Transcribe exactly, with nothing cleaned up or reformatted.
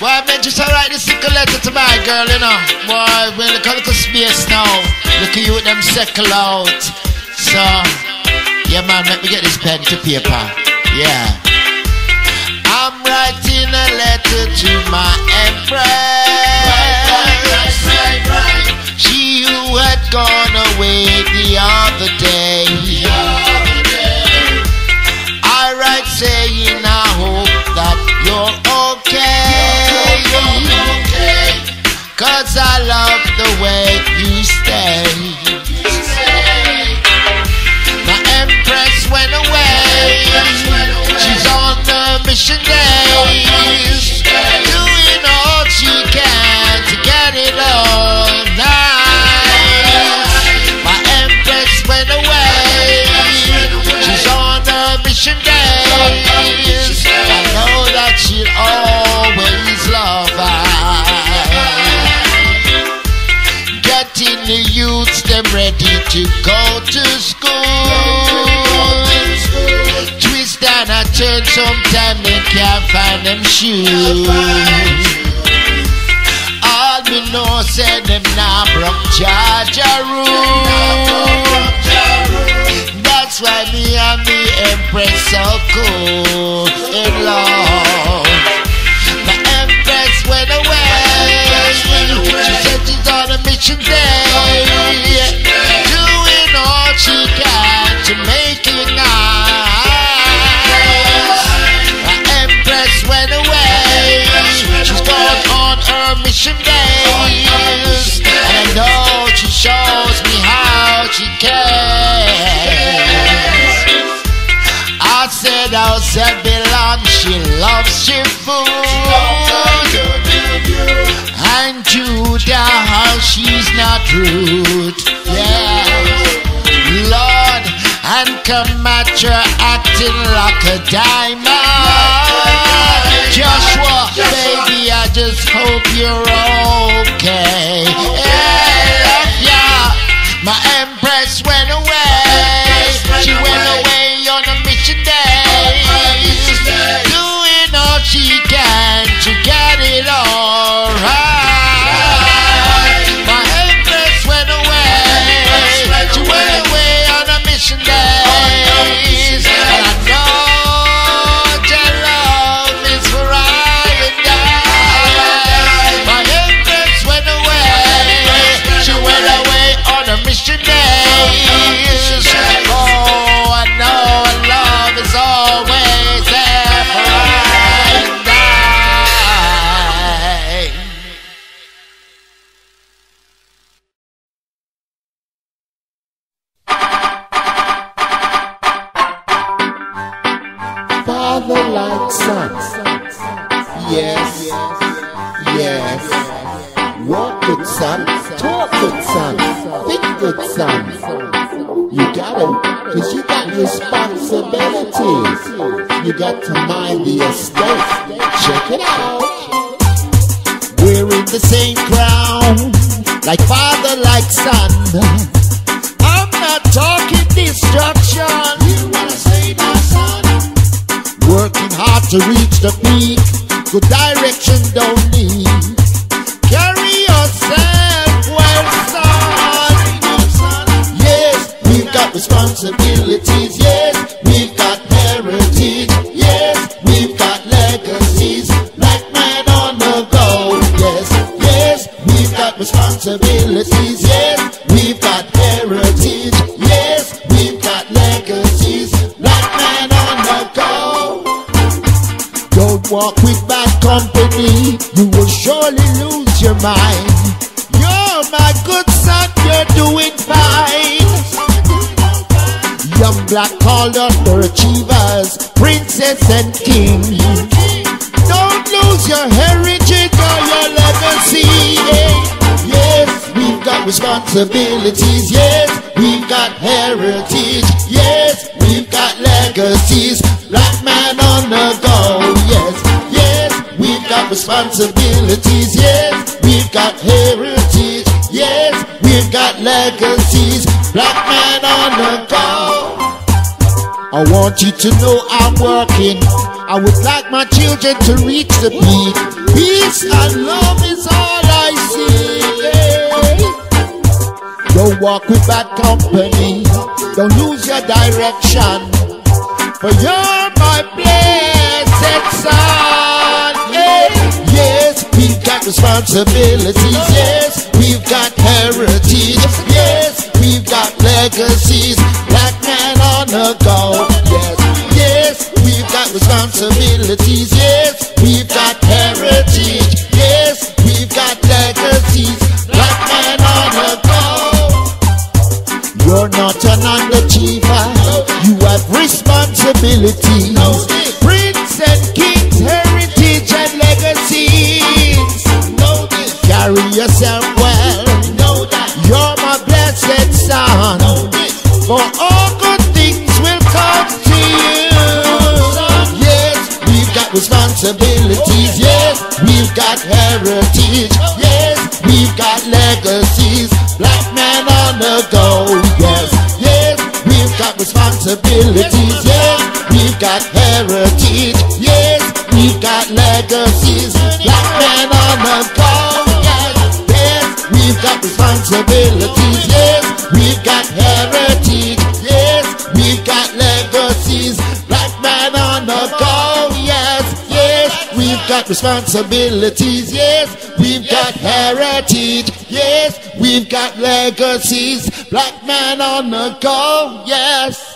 Boy, I meant just to write this little letter to my girl, you know. Boy, we're look a little space now. Look at you with them circle out. So, yeah man, let me get this pen to paper. Yeah. I'm writing a letter to my empress. Right, right, right, right. She who had gone away the other day. The other day. I write saying I hope that you're okay. You're okay. Cause I love the way you stay. You stay. My empress went away. She's on the mission days, doing all she can to get it all nice. My empress went away. She's on the mission days. I know that she'll always love us. Getting the youths them ready to go to school. Twist and I turn, sometime they can't find them shoes. All me know say them now broke Jaja rule. That's why me and the empress so cool in love. My empress went away. She said she's on a mission day, doing all she can to make it nice. My empress went away. She's gone on her mission days, and I know she shows me how she cares. I said how Zebulon, she loves your food, and Judah, how she's not rude. Yeah, Lord, and Kamatra acting like a diamond. Joshua, baby, I just hope you're okay. Yeah, love ya. My empress went away. She went away on a mission days, doing all she can to get it all right. My empress went away. She went away on a mission days, and I know your love is for I and I. My empress went away. She went away on a mission days. Oh, I know love is always there for I and I. Father like son. Yes, yes. Walk good son, talk good son, think good son. You got it, cause you got responsibilities. You got to mind the estate. Check it out. We're in the same crown, like father, like son. I'm not talking destruction. You wanna say my son? Working hard to reach the peak, good direction don't need. Carry yourself well, son. Yes, we've got responsibilities. Yes, we've got heritage. Yes, we've got legacies. Black man on the go. Yes, yes, we've got responsibilities. Yes, we've got heritage. Yes, we've got legacies. Black man on the go. Don't walk with bad company, you will surely lose your mind. You're my good son, you're doing fine. Young black called underachievers, princess and king. Don't lose your heritage or your legacy. Yes, we've got responsibilities. Yes, we've got heritage. Yes, we've got legacies. Black man on the go. Yes, yes, we've got responsibilities. Yes, we've got heritage. Yes, we've got legacies. Black man on the go. I want you to know I'm working. I would like my children to reach the peak. Peace and love is all I see. Don't walk with bad company. Don't lose your direction. For you're my blessed son. Yes, we've got responsibilities. Yes, we've got heritage. Yes, we've got legacies. Black man on the go. Yes, yes, we've got responsibilities. Yes, we've got heritage. Yes, we've got legacies. Black man on the go. You're not an underachiever. You have responsibilities. Prince and kings, heritage and legacies. Carry yourself well. You're my blessed son. For all good things will come to you. Yes, we've got responsibilities. Yes, we've got heritage. Yes, we've got legacies. Black man on the go. Yes, yes, we've got responsibilities. Yes, we've got heritage. Yes, we've got legacies. Black man on the go. Yes, yes, we've got responsibilities. Yes, we've got heritage. Yes, we've got legacies. Black man on the go. Yes, yes, we've got responsibilities. Yes, we've got heritage. Yes, we've got legacies. Black man on the go. Yes.